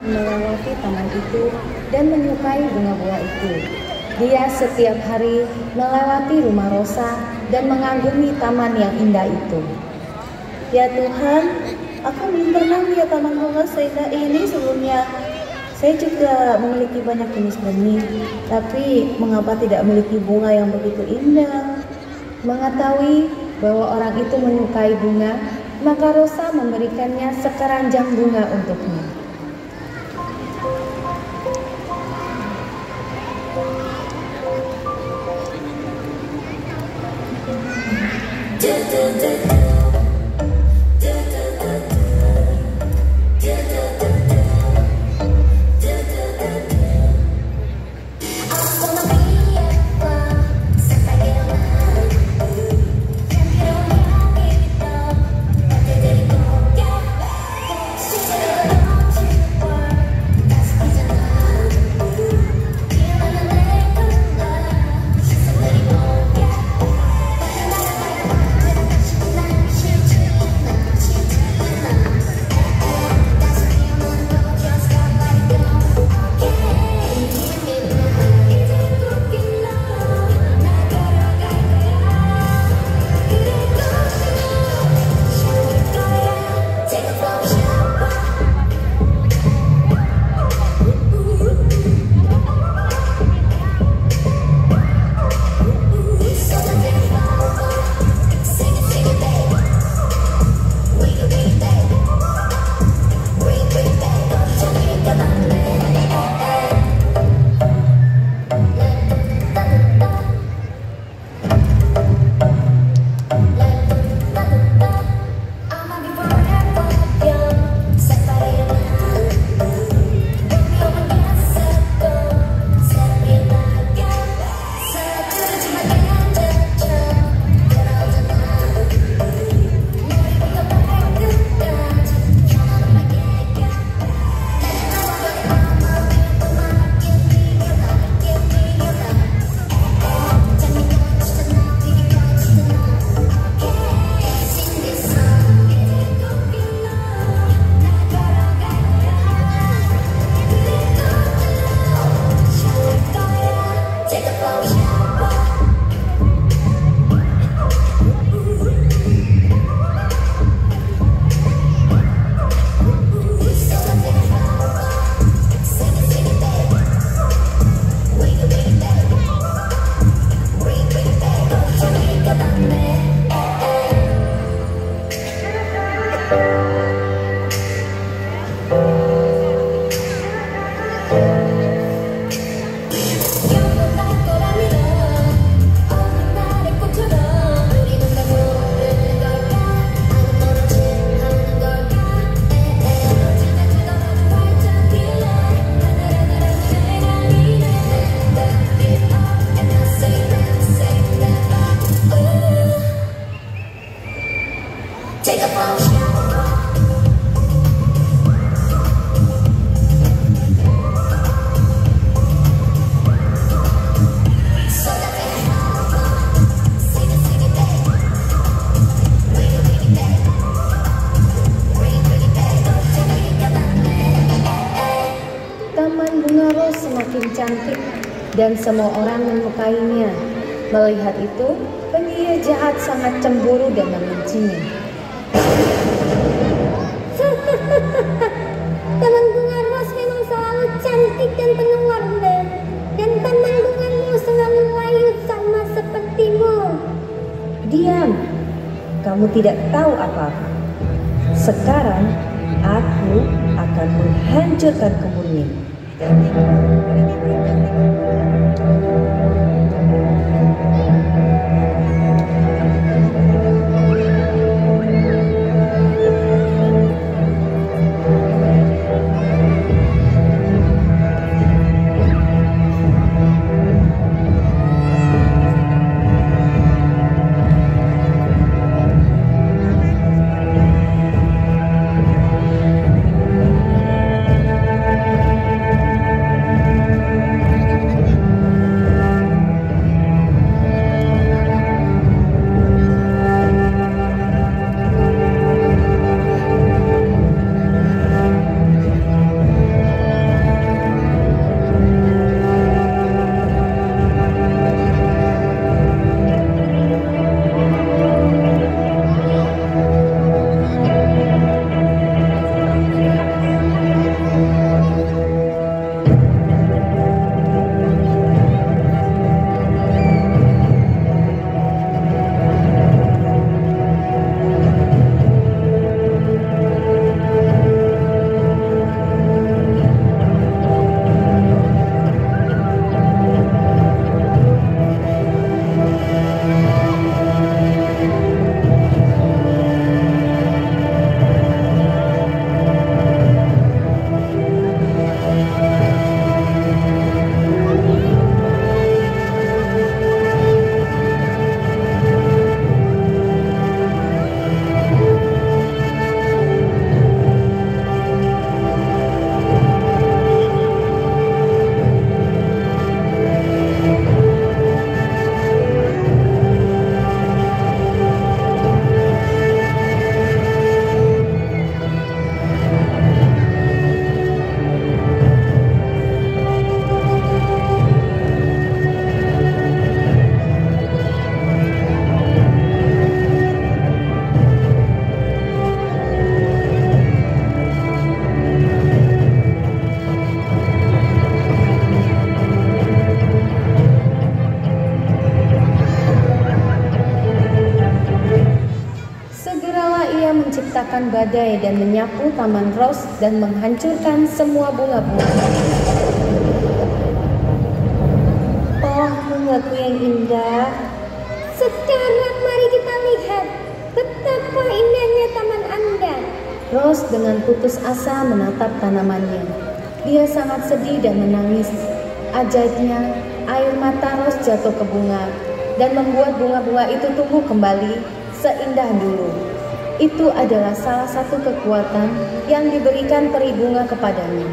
melewati taman itu dan menyukai bunga-bunga itu. Dia setiap hari melewati rumah Rosa dan mengagumi taman yang indah itu. Ya Tuhan, aku belum pernah lihat taman bunga seindah ini sebelumnya. Saya juga memiliki banyak jenis benih, tapi mengapa tidak memiliki bunga yang begitu indah? Mengetahui bahwa orang itu menyukai bunga, maka Rosa memberikannya sekeranjang bunga untuknya. Semakin cantik dan semua orang menyukainya. Melihat itu, penyihir jahat sangat cemburu dan membencinya. Taman bunga ros memang selalu cantik dan penuh warna, dan taman bungamu selalu layu sama sepertimu. Diam, kamu tidak tahu apa-apa. Sekarang aku akan menghancurkan kebunnya. menciptakan badai dan menyapu taman Rose dan menghancurkan semua bunga-bunga. Oh, bungaku yang indah. Sekarang mari kita lihat betapa indahnya taman Anda. Rose dengan putus asa menatap tanamannya. Dia sangat sedih dan menangis. Ajaibnya, air mata Rose jatuh ke bunga dan membuat bunga-bunga itu tumbuh kembali seindah dulu. Itu adalah salah satu kekuatan yang diberikan peri bunga kepadanya.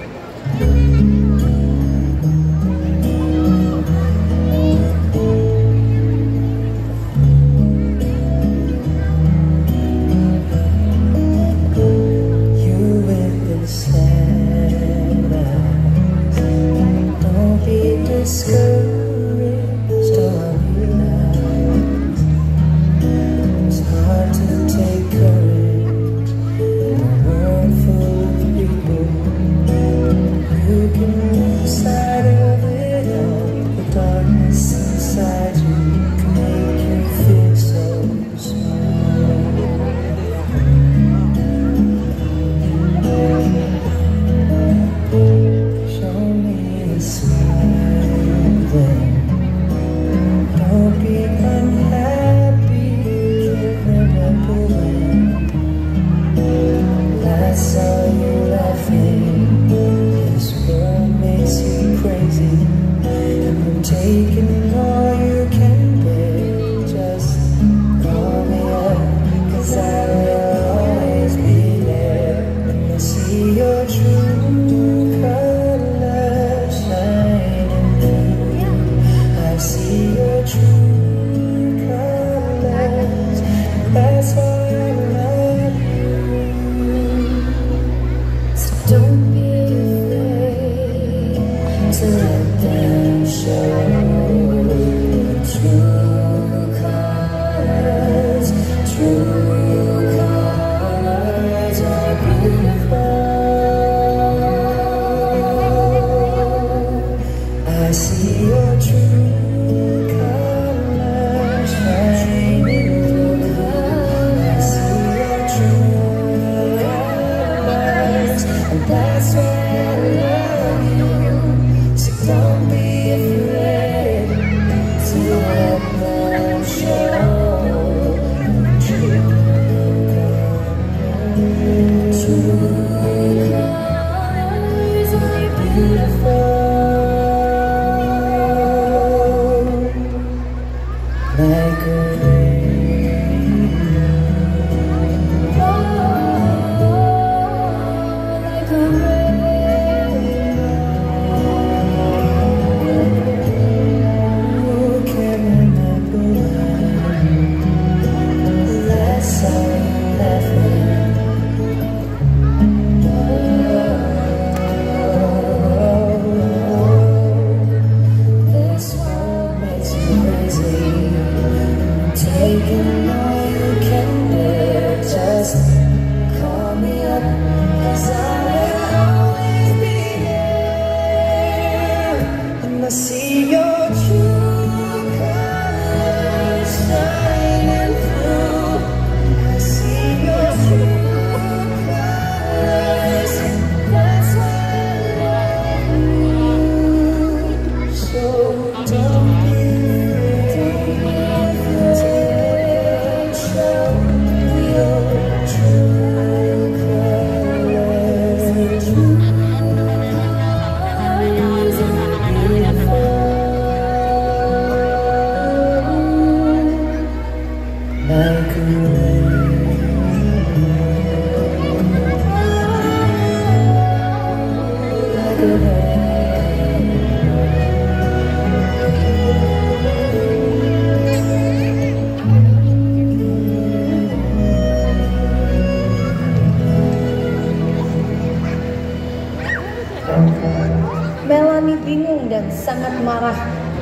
Melanie bingung dan sangat marah.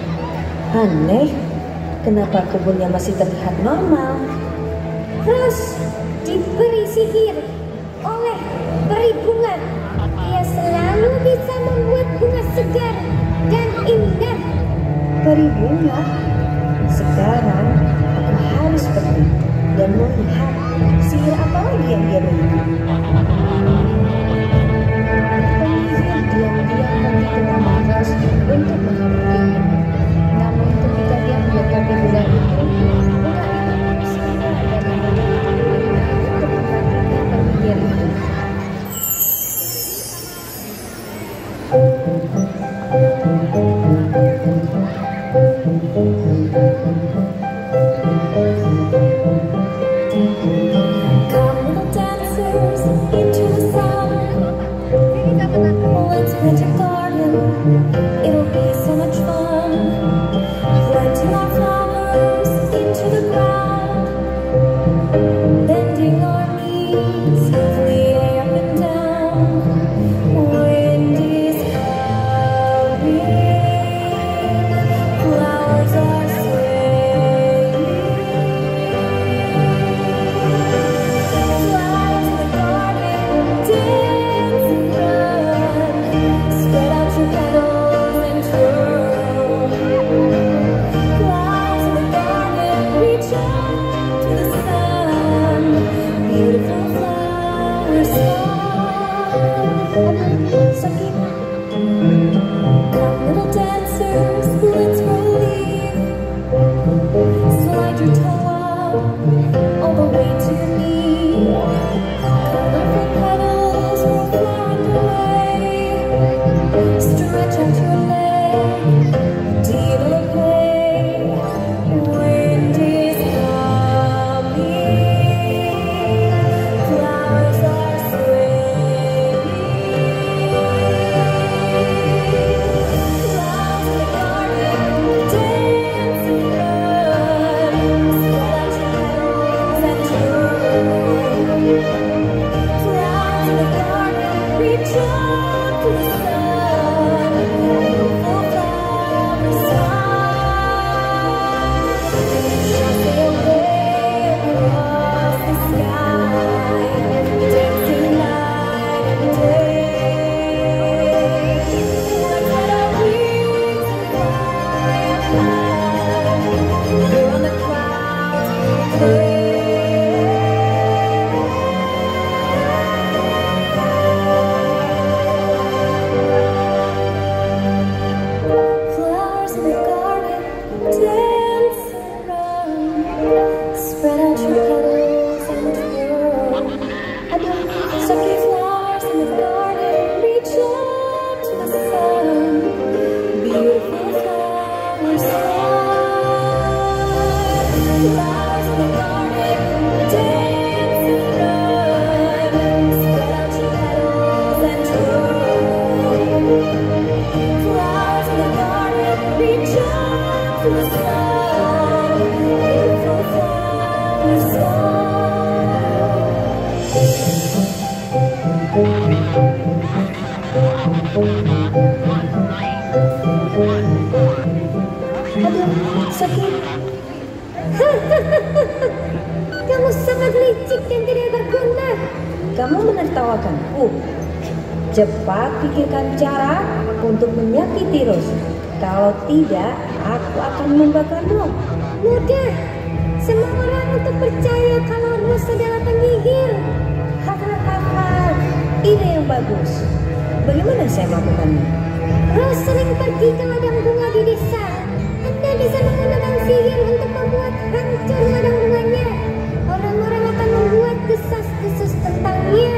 Aneh, kenapa kebunnya masih terlihat normal? Rose diberi sihir oleh peri bunga. Dia selalu bisa membuat bunga segar dan indah. Peri bunga? Sekarang aku harus pergi dan melihat sihir apa lagi yang dia Aduh, sakit. Kamu sangat licik dan tidak berguna. Kamu menertawakanku. Cepat pikirkan cara untuk menyakiti Rose. Kalau tidak, aku akan membakarmu. Mudah. Semua orang untuk percaya kalau Rose adalah penyihir. Hahaha, ide yang bagus. Bagaimana saya melakukannya? Rose sering pergi ke ladang bunga di desa. Anda bisa menggunakan sihir untuk membuat hancur ladang bunganya. Orang-orang akan membuat desas-desus tentangnya.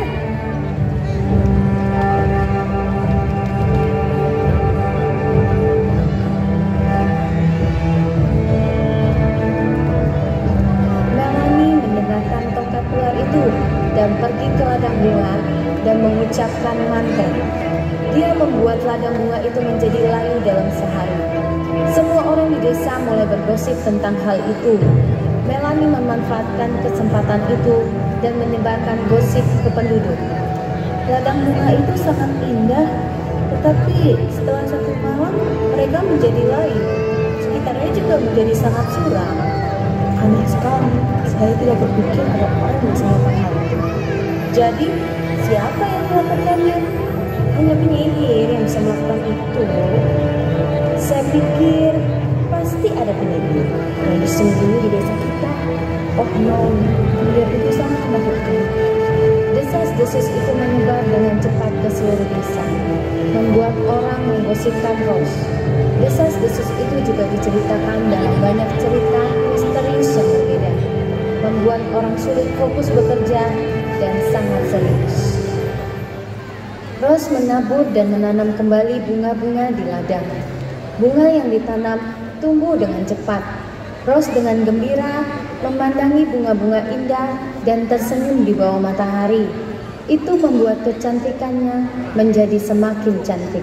Melanie mendengarkan tongkat ular itu dan pergi ke ladang bunga dan mengucapkan mantra. Dia membuat ladang bunga itu menjadi layu dalam sehari. Semua orang di desa mulai bergosip tentang hal itu. Melanie memanfaatkan kesempatan itu dan menyebarkan gosip ke penduduk. Ladang bunga itu sangat indah, tetapi setelah satu malam mereka menjadi layu. Sekitarnya juga menjadi sangat suram. Aneh sekali, saya tidak berpikir ada orang yang bisa melakukan hal itu. Jadi, siapa yang melakukannya? Hanya penyihir yang bisa melakukan itu. Saya pikir pasti ada penyihir yang disembunyi di desa kita. Oh no, penyihir itu sangat menakutkan. Desas-desus itu menyebar dengan cepat ke seluruh desa, membuat orang menggosipkan Rose. Desas-desus itu juga diceritakan dalam banyak cerita misterius yang berbeda, membuat orang sulit fokus bekerja dan sangat serius. Rose menabur dan menanam kembali bunga-bunga di ladang. Bunga yang ditanam tumbuh dengan cepat. Rose dengan gembira memandangi bunga-bunga indah dan tersenyum di bawah matahari. Itu membuat kecantikannya menjadi semakin cantik.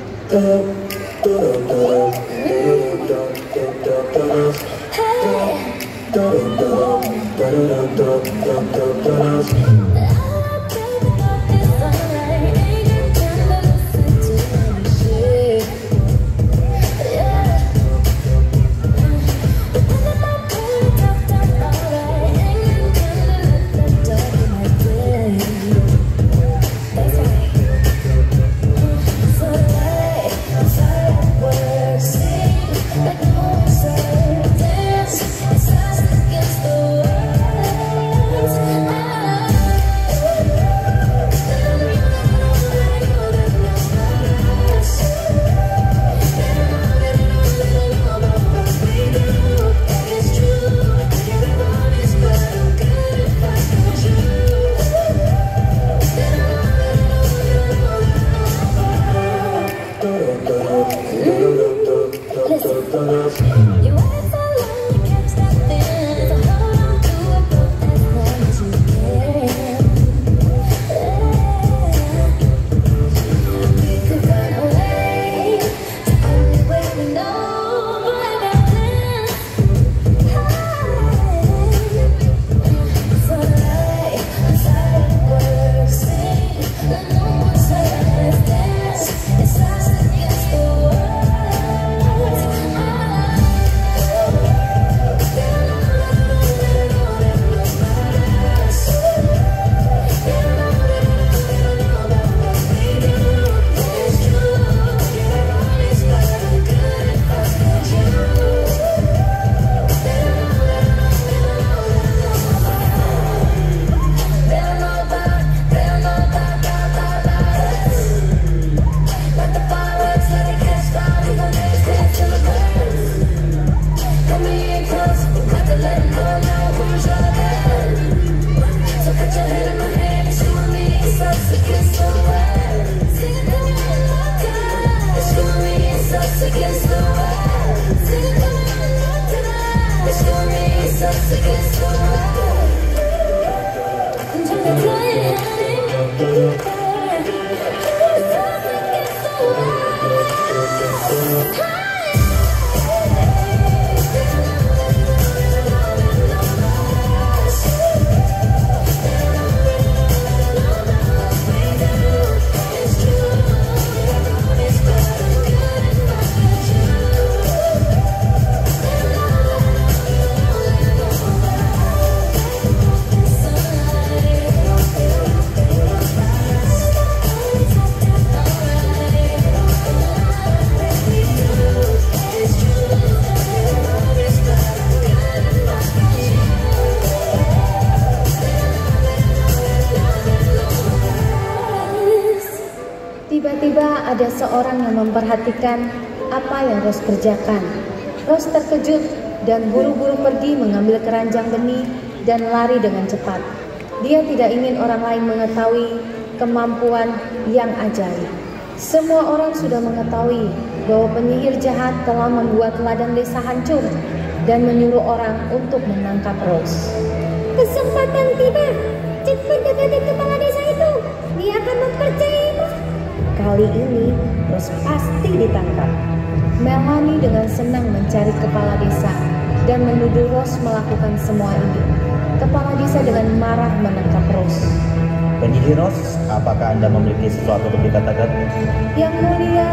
Tiba-tiba ada seorang yang memperhatikan apa yang Rose kerjakan. Rose terkejut dan buru-buru pergi mengambil keranjang benih dan lari dengan cepat. Dia tidak ingin orang lain mengetahui kemampuan yang ajaib. Semua orang sudah mengetahui bahwa penyihir jahat telah membuat ladang desa hancur dan menyuruh orang untuk menangkap Rose. Kesempatan tiba. Cepat dekati kepala desa itu. Dia akan mempercayaimu. Kali ini Rose pasti ditangkap. Melanie dengan senang mencari kepala desa dan menuduh Rose melakukan semua ini. Kepala desa dengan marah menangkap Rose. Penyihir Rose, apakah Anda memiliki sesuatu untuk dikatakan? Yang mulia,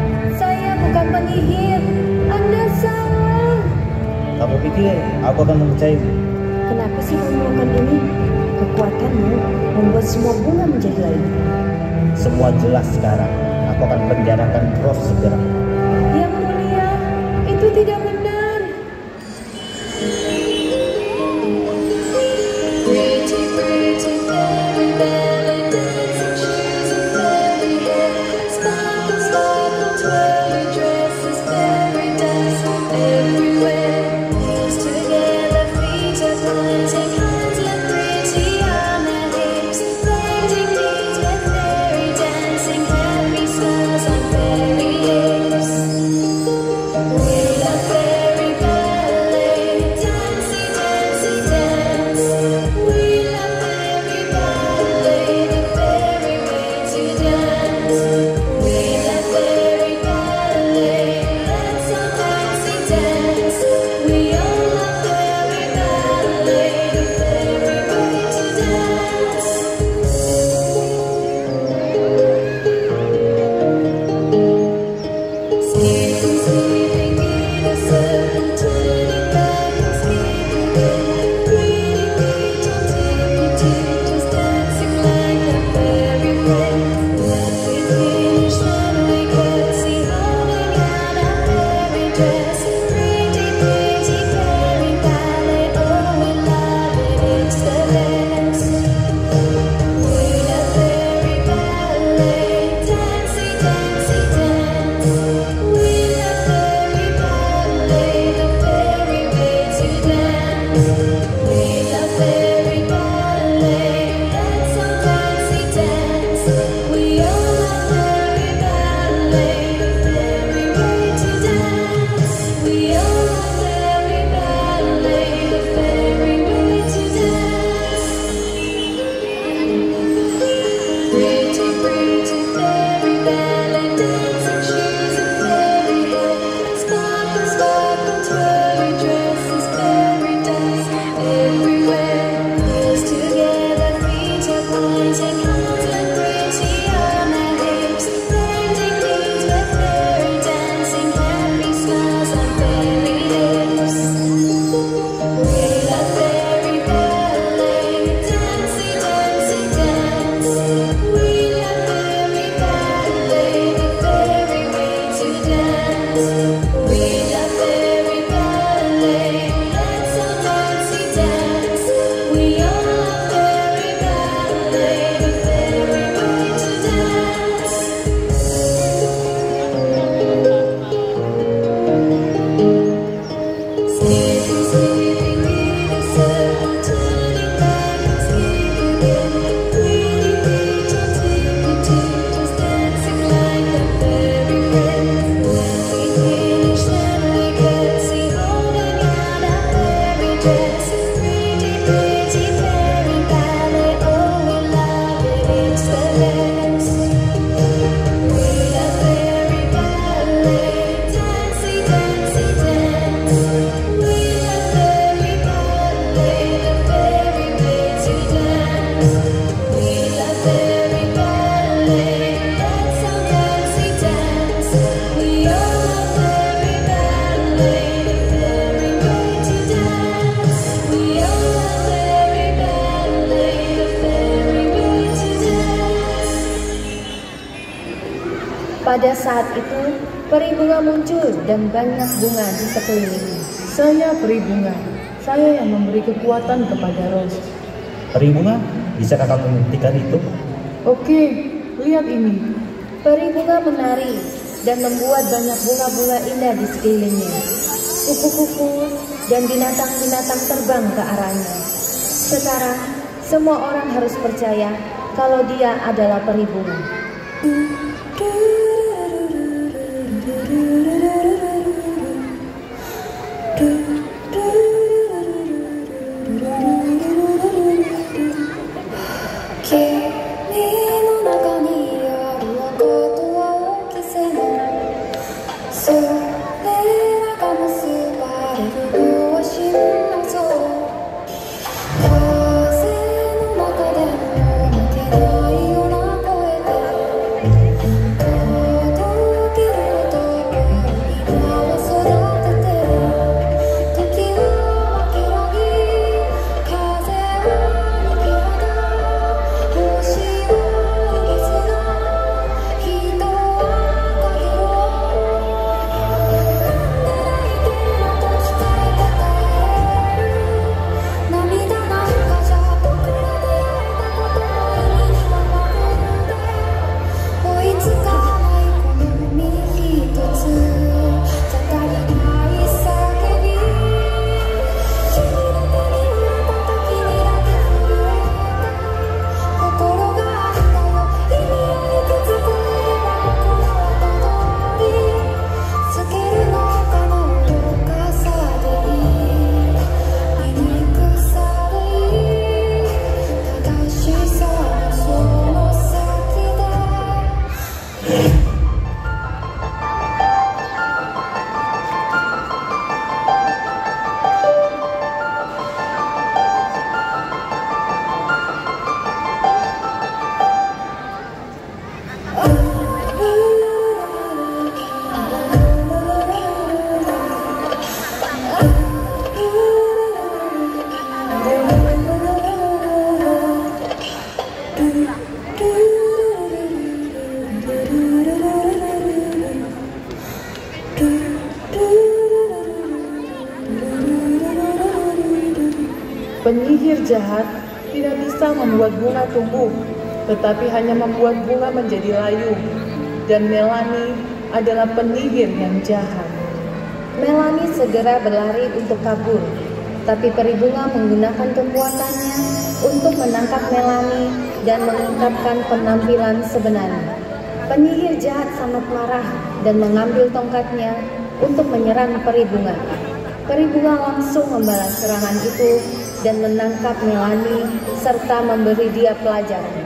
saya bukan penyihir. Anda salah. Kamu pikir aku akan mempercayaimu? Kenapa sih kamu melakukan ini? Kekuatanmu membuat semua bunga menjadi lain. Semua jelas sekarang. Aku akan penjarakan Rose segera. Yang mulia, itu tidak benar. Dancing Pada saat itu, peri bunga muncul dan banyak bunga di sekelilingnya. Saya peri bunga. Saya yang memberi kekuatan kepada Rose. Peri bunga, bisakah kamu membuktikan itu? Oke, lihat ini. Peri bunga menari dan membuat banyak bunga-bunga indah di sekelilingnya. Kupu-kupu dan binatang-binatang terbang ke arahnya. Sekarang, semua orang harus percaya kalau dia adalah peri bunga. Penyihir jahat tidak bisa membuat bunga tumbuh, tetapi hanya membuat bunga menjadi layu. Dan Melanie adalah penyihir yang jahat. Melanie segera berlari untuk kabur, tapi peri bunga menggunakan kekuatannya untuk menangkap Melanie dan mengungkapkan penampilan sebenarnya. Penyihir jahat sangat marah dan mengambil tongkatnya untuk menyerang peri bunga. Peri bunga langsung membalas serangan itu dan menangkap Melanie serta memberi dia pelajaran.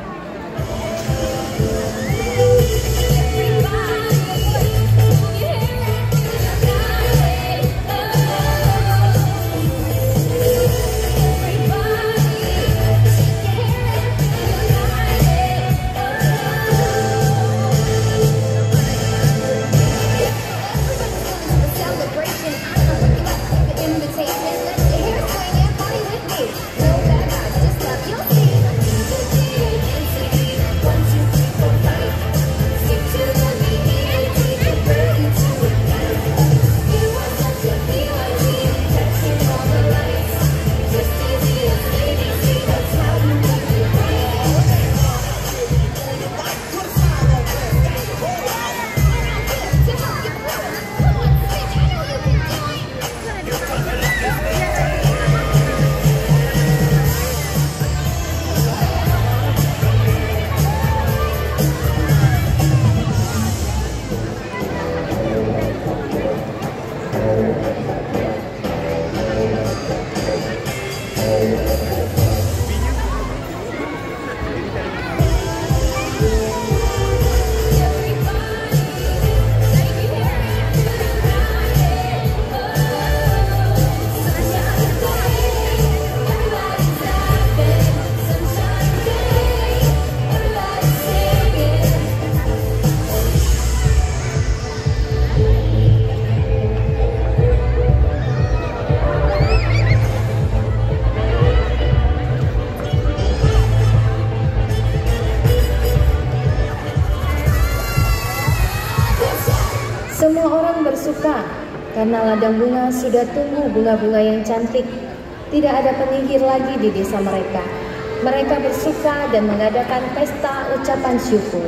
Semua orang bersuka karena ladang bunga sudah tumbuh bunga-bunga yang cantik. Tidak ada penyihir lagi di desa mereka. Mereka bersuka dan mengadakan pesta ucapan syukur.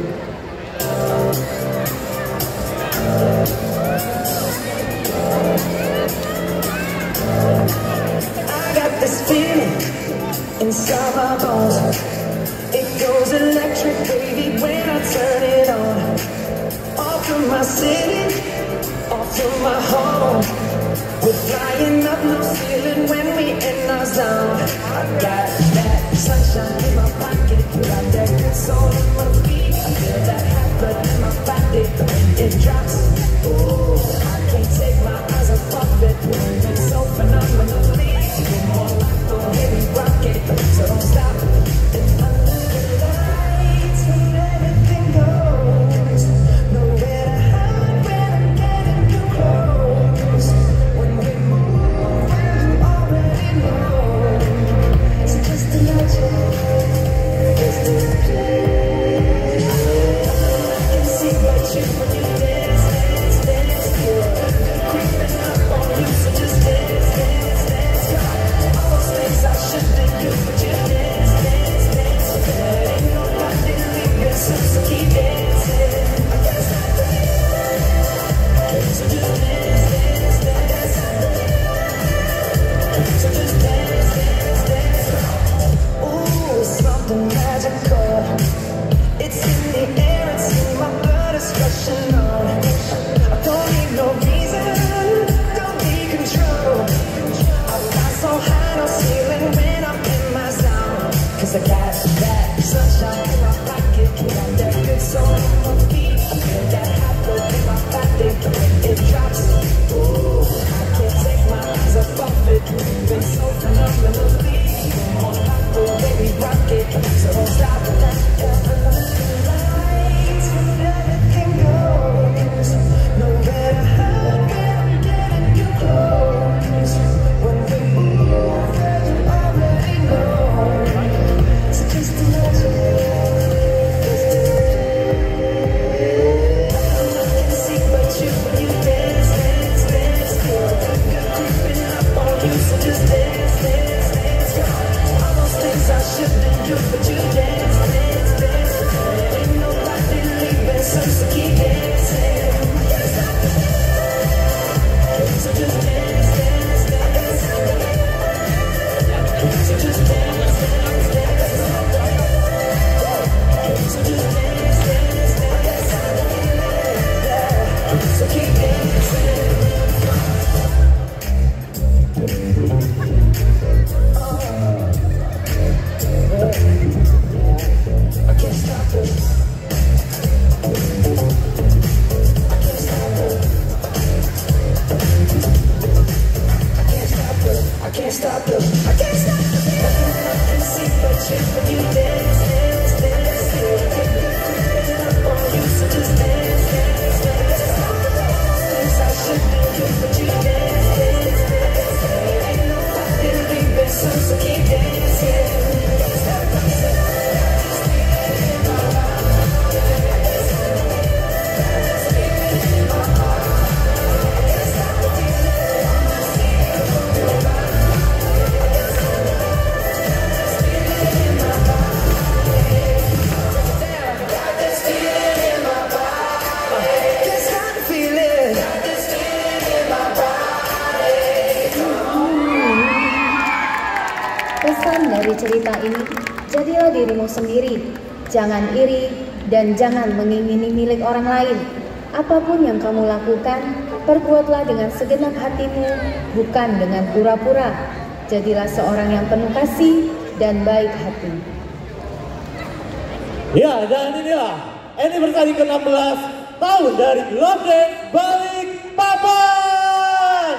I got this feeling inside my bones. It goes electric, baby, when I turn it on. Off from my city, off from my home. We're flying up, no ceiling when we in our zone. I got that sunshine in my pocket, got that good soul in my feet. I feel that hot blood in my body when it drops. Ooh, I can't take my eyes off it, moving so phenomenally. You're more like the way we rock it, so don't stop. And under the lights, when everything goes, nowhere to hide when I'm getting too close. When we move, well, you already know. So just imagine, just imagine. I can see what you when you dance, dance, dance. Creeping up on you, so just dance, dance, dance. All those things I shouldn't do, but you dance, dance, dance. There ain't nobody leaving, so keep dancing. I can't stop the feeling. So just dance, dance, dance. So just dance, dance, dance. Ooh, something magical. It's in the air, it's in my blood, it's rushing on. I don't need no reason, don't need control. I fly so high, no ceiling when I'm in my zone. Cause I got that sunshine in my pocket, got that good soul in my feet. I feel that hot blood in my body when it drops. Ooh, I can't take my eyes off it, moving so phenomenally. You're more like the way we rock it, so don't stop that. Lights when everything goes, nowhere to hide when I'm getting too close. When we move, well, you already know. So just imagine, just imagine. I can see what you when you dance, dance, dance. Good creeping up on you, so just dance, dance, dance. All those things I shouldn't do, but you dance, dance, dance. Ain't nobody leaving, so keep dancing. So just dance, dance, dance. So just dance, dance, dance. So just dance, dance, dance. So keep dancing. I can't stop it. I can't stop it. I can't stop it. I can't stop it. I can see but you when you dance, dance, dance. Creeping up on you, so just dance, dance, dance. Things I shouldn't do, but you dance, dance, dance. Ain't nobody leaving, so keep dancing. Pesan dari cerita ini, jadilah dirimu sendiri, jangan iri dan jangan mengingini milik orang lain. Apapun yang kamu lakukan, perbuatlah dengan segenap hatimu, bukan dengan pura-pura. Jadilah seorang yang penuh kasih dan baik hati. Ya, dan inilah anniversary ke-16 tahun dari Love Dance Balikpapan.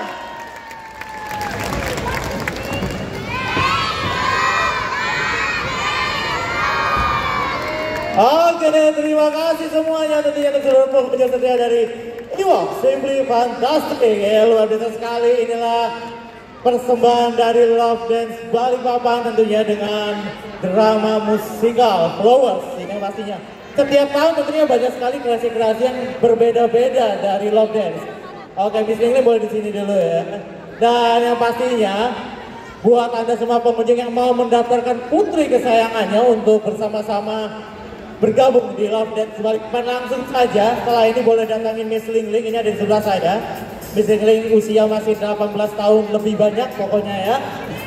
Oke deh, terima kasih semuanya tentunya untuk seluruh pekerja setia dari Iwok Simply Fantastic. Luar biasa sekali, inilah persembahan dari Love Dance Balikpapan tentunya dengan drama musikal Flowers. Ini pastinya Setiap tahun tentunya banyak sekali kreasi-kreasi yang berbeda-beda dari Love Dance. Oke, Miss Lingling boleh di sini dulu ya. Dan yang pastinya buat Anda semua pengunjung yang mau mendaftarkan putri kesayangannya untuk bersama-sama bergabung di Love Dance Balikpapan, langsung saja setelah ini boleh datangin Miss Lingling. Ini ada di sebelah saya. Miss Lingling usia masih 18 tahun lebih banyak pokoknya ya.